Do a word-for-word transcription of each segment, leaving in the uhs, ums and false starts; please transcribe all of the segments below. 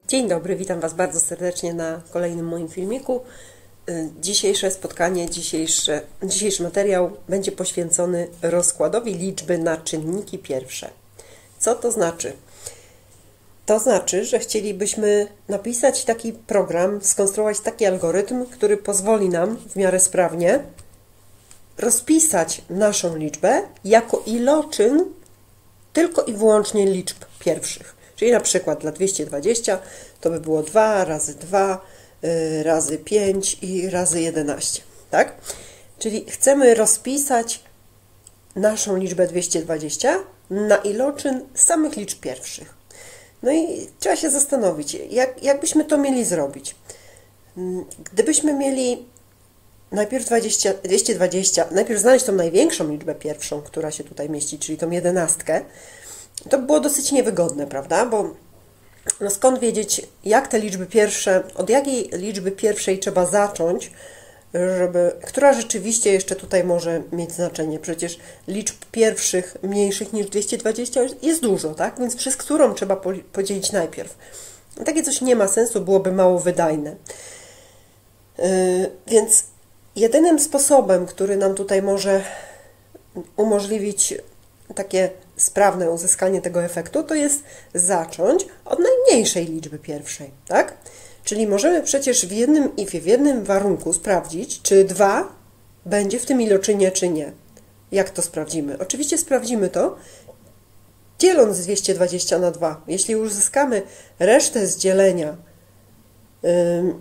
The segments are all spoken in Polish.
Dzień dobry, witam Was bardzo serdecznie na kolejnym moim filmiku. Dzisiejsze spotkanie, dzisiejszy, dzisiejszy materiał będzie poświęcony rozkładowi liczby na czynniki pierwsze. Co to znaczy? To znaczy, że chcielibyśmy napisać taki program, skonstruować taki algorytm, który pozwoli nam w miarę sprawnie rozpisać naszą liczbę jako iloczyn tylko i wyłącznie liczb pierwszych. Czyli na przykład dla dwieście dwadzieścia to by było dwa razy dwa yy, razy pięć i razy jedenaście. Tak? Czyli chcemy rozpisać naszą liczbę dwieście dwadzieścia na iloczyn samych liczb pierwszych. No i trzeba się zastanowić, jak, jak byśmy to mieli zrobić. Gdybyśmy mieli najpierw dwadzieścia, dwieście dwadzieścia, najpierw znaleźć tą największą liczbę pierwszą, która się tutaj mieści, czyli tą jedenastkę, to by było dosyć niewygodne, prawda? Bo no skąd wiedzieć, jak te liczby pierwsze, od jakiej liczby pierwszej trzeba zacząć, żeby, która rzeczywiście jeszcze tutaj może mieć znaczenie. Przecież liczb pierwszych mniejszych niż dwieście dwadzieścia jest dużo, tak? Więc przez którą trzeba podzielić najpierw. Takie coś nie ma sensu, byłoby mało wydajne. Yy, więc jedynym sposobem, który nam tutaj może umożliwić takie sprawne uzyskanie tego efektu, to jest zacząć od najmniejszej liczby pierwszej, tak? Czyli możemy przecież w jednym ifie, w jednym warunku sprawdzić, czy dwa będzie w tym iloczynie, czy nie. Jak to sprawdzimy? Oczywiście sprawdzimy to, dzieląc dwieście dwadzieścia na dwa. Jeśli uzyskamy resztę z dzielenia yy,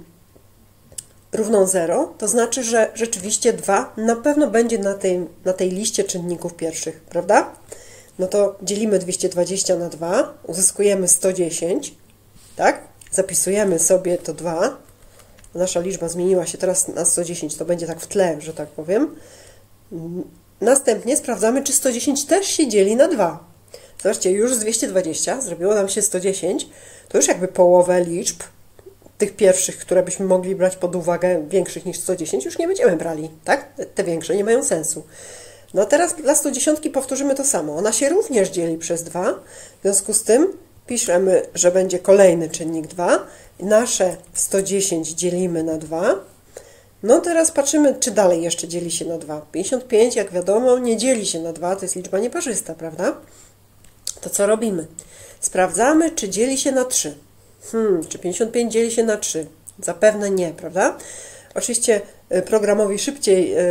równą zero, to znaczy, że rzeczywiście dwa na pewno będzie na tej, na tej liście czynników pierwszych, prawda? No to dzielimy dwieście dwadzieścia na dwa, uzyskujemy sto dziesięć, tak? Zapisujemy sobie to dwa. Nasza liczba zmieniła się teraz na sto dziesięć, to będzie tak w tle, że tak powiem. Następnie sprawdzamy, czy sto dziesięć też się dzieli na dwa. Zobaczcie, już z dwieście dwadzieścia zrobiło nam się sto dziesięć, to już jakby połowę liczb tych pierwszych, które byśmy mogli brać pod uwagę, większych niż sto dziesięć, już nie będziemy brali, tak? Te większe nie mają sensu. No teraz dla sto dziesięć powtórzymy to samo. Ona się również dzieli przez dwa, w związku z tym piszemy, że będzie kolejny czynnik dwa. Nasze sto dziesięć dzielimy na dwa. No teraz patrzymy, czy dalej jeszcze dzieli się na dwa. pięćdziesiąt pięć, jak wiadomo, nie dzieli się na dwa, to jest liczba nieparzysta, prawda? To co robimy? Sprawdzamy, czy dzieli się na trzy. Hmm, czy pięćdziesiąt pięć dzieli się na trzy? Zapewne nie, prawda? Oczywiście programowi szybciej yy,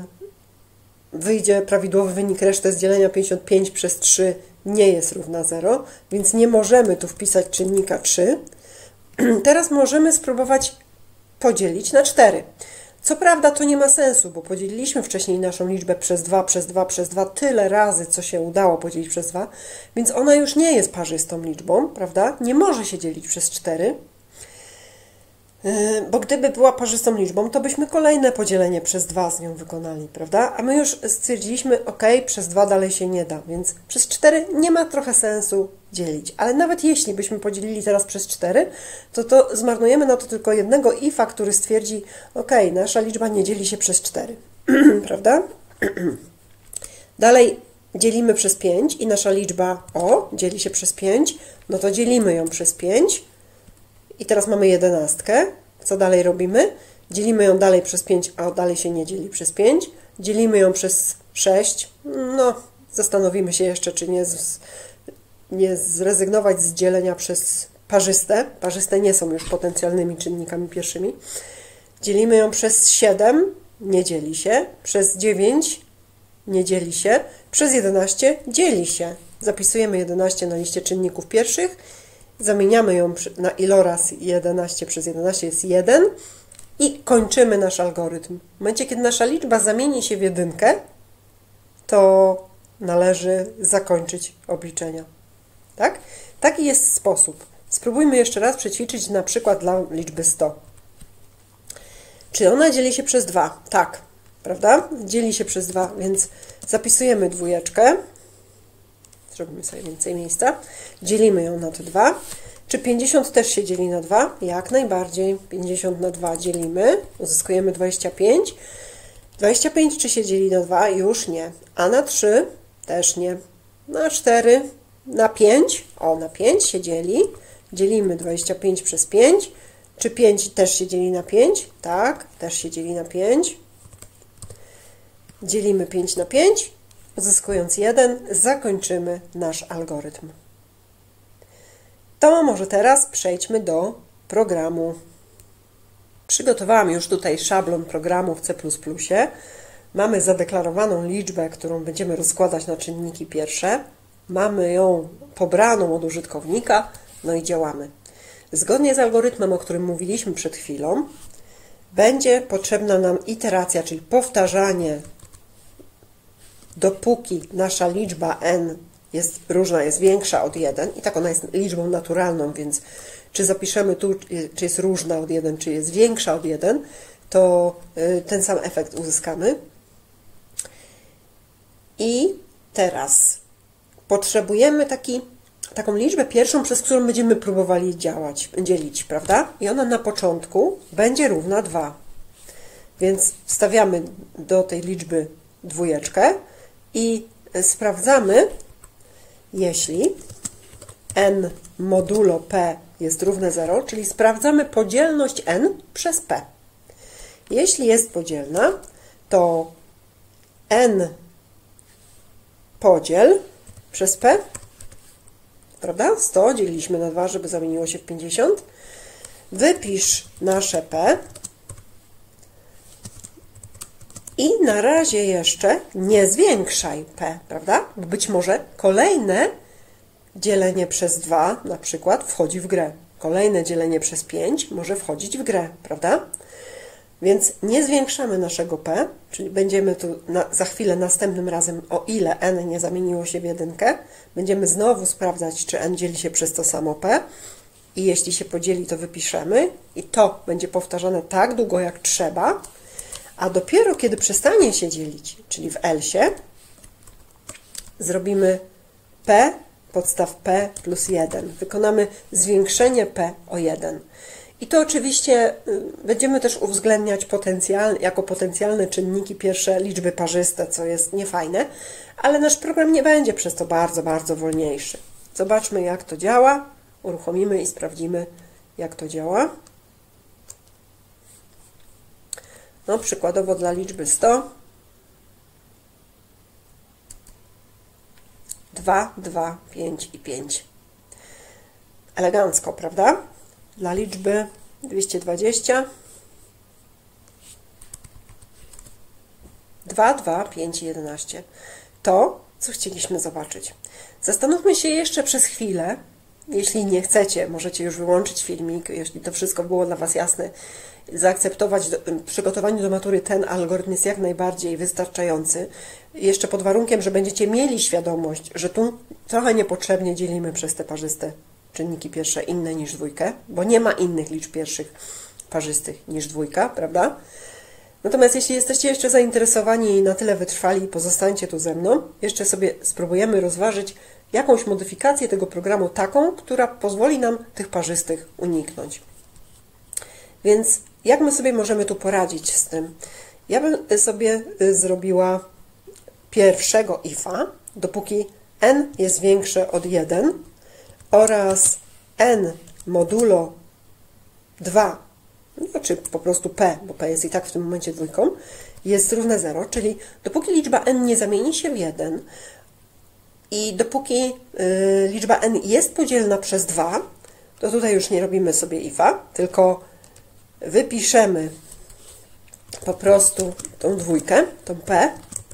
wyjdzie prawidłowy wynik, resztę z dzielenia pięćdziesiąt pięć przez trzy nie jest równa zero, więc nie możemy tu wpisać czynnika trzy. Teraz możemy spróbować podzielić na cztery. Co prawda to nie ma sensu, bo podzieliliśmy wcześniej naszą liczbę przez dwa, przez dwa, przez dwa tyle razy, co się udało podzielić przez dwa, więc ona już nie jest parzystą liczbą, prawda? Nie może się dzielić przez cztery, bo gdyby była parzystą liczbą, to byśmy kolejne podzielenie przez dwa z nią wykonali, prawda? A my już stwierdziliśmy, ok, przez dwa dalej się nie da, więc przez cztery nie ma trochę sensu dzielić. Ale nawet jeśli byśmy podzielili teraz przez cztery, to to zmarnujemy na to tylko jednego ifa, który stwierdzi, ok, nasza liczba nie dzieli się przez cztery, prawda? Dalej dzielimy przez pięć i nasza liczba o dzieli się przez pięć, no to dzielimy ją przez pięć. I teraz mamy jedenastkę. Co dalej robimy? Dzielimy ją dalej przez pięć, a dalej się nie dzieli przez pięć. Dzielimy ją przez sześć. No, zastanowimy się jeszcze, czy nie, z, nie zrezygnować z dzielenia przez parzyste. Parzyste nie są już potencjalnymi czynnikami pierwszymi. Dzielimy ją przez siedem. Nie dzieli się. Przez dziewięć. Nie dzieli się. Przez jedenaście. Dzieli się. Zapisujemy jedenaście na liście czynników pierwszych. Zamieniamy ją na iloraz jedenaście przez jedenaście jest jeden i kończymy nasz algorytm. W momencie, kiedy nasza liczba zamieni się w jedynkę, to należy zakończyć obliczenia. Tak? Taki jest sposób. Spróbujmy jeszcze raz przećwiczyć na przykład dla liczby sto. Czy ona dzieli się przez dwa? Tak, prawda? Dzieli się przez dwa, więc zapisujemy dwójeczkę. Zrobimy sobie więcej miejsca. Dzielimy ją na te dwa. Czy pięćdziesiąt też się dzieli na dwa? Jak najbardziej. pięćdziesiąt na dwa dzielimy. Uzyskujemy dwadzieścia pięć. dwadzieścia pięć czy się dzieli na dwa? Już nie. A na trzy? Też nie. Na cztery? Na pięć? O, na pięć się dzieli. Dzielimy dwadzieścia pięć przez pięć. Czy pięć też się dzieli na pięć? Tak, też się dzieli na pięć. Dzielimy pięć na pięć. Uzyskując jeden, zakończymy nasz algorytm. To może teraz przejdźmy do programu. Przygotowałam już tutaj szablon programu w C plus plus. Mamy zadeklarowaną liczbę, którą będziemy rozkładać na czynniki pierwsze. Mamy ją pobraną od użytkownika, no i działamy. Zgodnie z algorytmem, o którym mówiliśmy przed chwilą, będzie potrzebna nam iteracja, czyli powtarzanie, dopóki nasza liczba n jest różna, jest większa od jeden. I tak ona jest liczbą naturalną, więc czy zapiszemy tu, czy jest różna od jeden, czy jest większa od jeden, to ten sam efekt uzyskamy. I teraz potrzebujemy taki, taką liczbę pierwszą, przez którą będziemy próbowali działać, dzielić, prawda? I ona na początku będzie równa dwa. Więc wstawiamy do tej liczby dwójeczkę i sprawdzamy, jeśli n modulo p jest równe zero, czyli sprawdzamy podzielność n przez p. Jeśli jest podzielna, to n podziel przez p, prawda? sto dzieliliśmy na dwa, żeby zamieniło się w pięćdziesiąt. Wypisz nasze p i na razie jeszcze nie zwiększaj p, prawda? Bo być może kolejne dzielenie przez dwa na przykład wchodzi w grę. Kolejne dzielenie przez pięć może wchodzić w grę, prawda? Więc nie zwiększamy naszego p, czyli będziemy tu na, za chwilę następnym razem, o ile n nie zamieniło się w jedynkę, będziemy znowu sprawdzać, czy n dzieli się przez to samo p i jeśli się podzieli, to wypiszemy i to będzie powtarzane tak długo, jak trzeba, a dopiero kiedy przestanie się dzielić, czyli w elsie, zrobimy p podstaw p plus jeden. Wykonamy zwiększenie p o jeden. I to oczywiście będziemy też uwzględniać potencjal, jako potencjalne czynniki pierwsze liczby parzyste, co jest niefajne, ale nasz program nie będzie przez to bardzo, bardzo wolniejszy. Zobaczmy, jak to działa. Uruchomimy i sprawdzimy, jak to działa. No, przykładowo dla liczby sto. dwa, dwa, pięć i pięć. Elegancko, prawda? Dla liczby dwieście dwadzieścia. dwa, dwa, pięć i jedenaście. To, co chcieliśmy zobaczyć. Zastanówmy się jeszcze przez chwilę. Jeśli nie chcecie, możecie już wyłączyć filmik, jeśli to wszystko było dla Was jasne, zaakceptować do, w przygotowaniu do matury ten algorytm jest jak najbardziej wystarczający. Jeszcze pod warunkiem, że będziecie mieli świadomość, że tu trochę niepotrzebnie dzielimy przez te parzyste czynniki pierwsze inne niż dwójkę, bo nie ma innych liczb pierwszych parzystych niż dwójka, prawda? Natomiast jeśli jesteście jeszcze zainteresowani i na tyle wytrwali, pozostańcie tu ze mną, jeszcze sobie spróbujemy rozważyć jakąś modyfikację tego programu taką, która pozwoli nam tych parzystych uniknąć. Więc jak my sobie możemy tu poradzić z tym? Ja bym sobie zrobiła pierwszego ifa, dopóki n jest większe od jeden oraz n modulo dwa, no, czy po prostu p, bo p jest i tak w tym momencie dwójką, jest równe zero, czyli dopóki liczba n nie zamieni się w jeden i dopóki y, liczba n jest podzielna przez dwa, to tutaj już nie robimy sobie ifa, tylko wypiszemy po prostu tą dwójkę, tą p,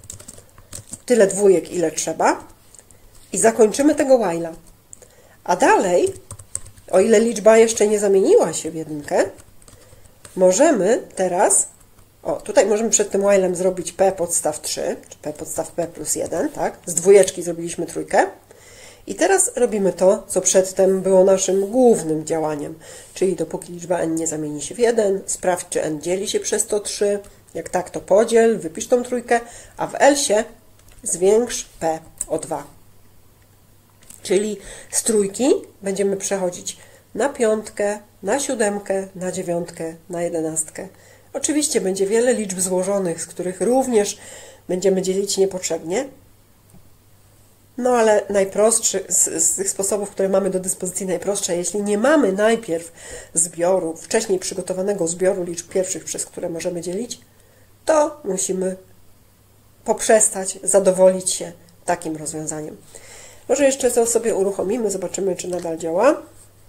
tyle dwójek, ile trzeba i zakończymy tego while'a. A dalej, o ile liczba jeszcze nie zamieniła się w jedynkę, możemy teraz, o tutaj możemy przed tym while'em zrobić p podstaw trzy, czy p podstaw p plus jeden, tak? Z dwójeczki zrobiliśmy trójkę. I teraz robimy to, co przedtem było naszym głównym działaniem, czyli dopóki liczba n nie zamieni się w jeden, sprawdź, czy n dzieli się przez to trzy, jak tak, to podziel, wypisz tą trójkę, a w elsie zwiększ p o dwa. Czyli z trójki będziemy przechodzić na piątkę, na siódemkę, na dziewiątkę, na jedenastkę. Oczywiście będzie wiele liczb złożonych, z których również będziemy dzielić niepotrzebnie. No ale najprostszy z, z tych sposobów, które mamy do dyspozycji, najprostsze, jeśli nie mamy najpierw zbioru, wcześniej przygotowanego zbioru liczb pierwszych, przez które możemy dzielić, to musimy poprzestać, zadowolić się takim rozwiązaniem. Może jeszcze to sobie uruchomimy, zobaczymy, czy nadal działa.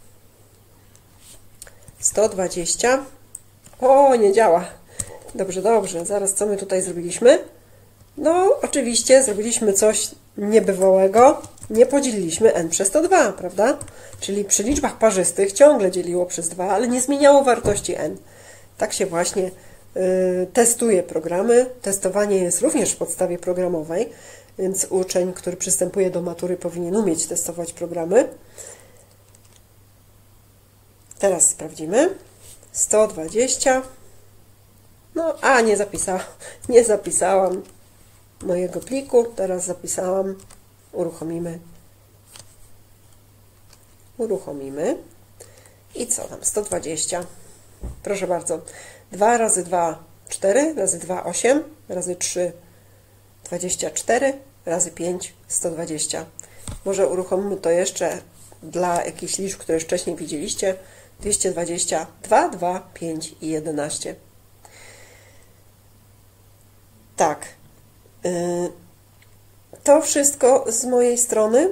sto dwadzieścia. O, nie działa. Dobrze, dobrze. Zaraz, co my tutaj zrobiliśmy? No, oczywiście zrobiliśmy coś niebywałego. Nie podzieliliśmy n przez sto dwa, prawda? Czyli przy liczbach parzystych ciągle dzieliło przez dwa, ale nie zmieniało wartości n. Tak się właśnie y, testuje programy. Testowanie jest również w podstawie programowej, więc uczeń, który przystępuje do matury, powinien umieć testować programy. Teraz sprawdzimy. sto dwadzieścia. No, a nie zapisałam, nie zapisałam mojego pliku. Teraz zapisałam. Uruchomimy. Uruchomimy. I co tam? sto dwadzieścia. Proszę bardzo. dwa razy dwa, cztery, razy dwa, osiem, razy trzy, dwadzieścia cztery, razy pięć, sto dwadzieścia. Może uruchomimy to jeszcze dla jakichś liczb, które wcześniej widzieliście. dwieście dwadzieścia, dwa, dwa, pięć i jedenaście. Tak. To wszystko z mojej strony.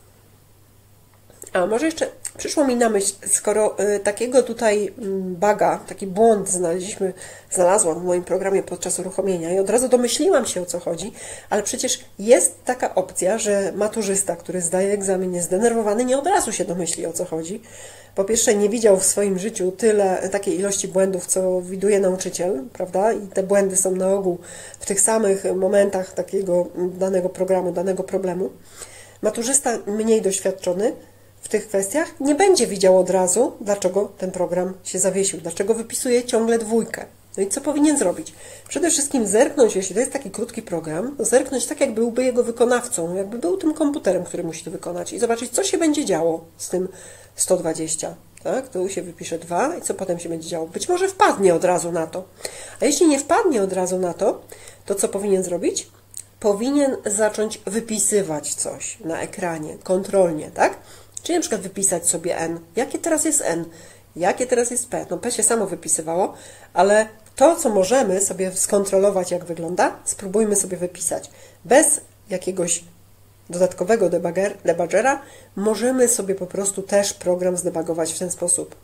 A może jeszcze przyszło mi na myśl, skoro takiego tutaj buga, taki błąd znaleźliśmy, znalazłam w moim programie podczas uruchomienia i od razu domyśliłam się, o co chodzi, ale przecież jest taka opcja, że maturzysta, który zdaje egzamin, jest zdenerwowany, nie od razu się domyśli, o co chodzi. Po pierwsze, nie widział w swoim życiu tyle, takiej ilości błędów, co widuje nauczyciel, prawda? I te błędy są na ogół w tych samych momentach takiego danego programu, danego problemu. Maturzysta mniej doświadczony w tych kwestiach nie będzie widział od razu, dlaczego ten program się zawiesił, dlaczego wypisuje ciągle dwójkę. No i co powinien zrobić? Przede wszystkim zerknąć, jeśli to jest taki krótki program, zerknąć tak, jak byłby jego wykonawcą, jakby był tym komputerem, który musi to wykonać i zobaczyć, co się będzie działo z tym sto dwadzieścia. Tak? Tu się wypisze dwa i co potem się będzie działo? Być może wpadnie od razu na to. A jeśli nie wpadnie od razu na to, to co powinien zrobić? Powinien zacząć wypisywać coś na ekranie, kontrolnie, tak? Czyli na przykład wypisać sobie n. Jakie teraz jest n? Jakie teraz jest p? No p się samo wypisywało, ale to, co możemy sobie skontrolować, jak wygląda, spróbujmy sobie wypisać. Bez jakiegoś dodatkowego debugger, debuggera możemy sobie po prostu też program zdebugować w ten sposób.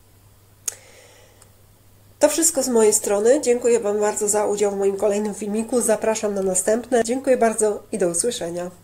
To wszystko z mojej strony. Dziękuję Wam bardzo za udział w moim kolejnym filmiku. Zapraszam na następne. Dziękuję bardzo i do usłyszenia.